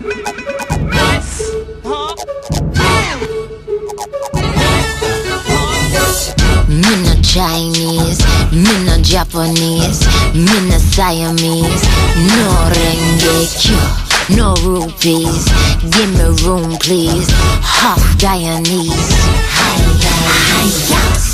Me not Chinese, me not Japanese, me not Siamese. No Rengekyo, no rupees. Give me room, please. Half Guyanese. Hi-ya, hi-ya.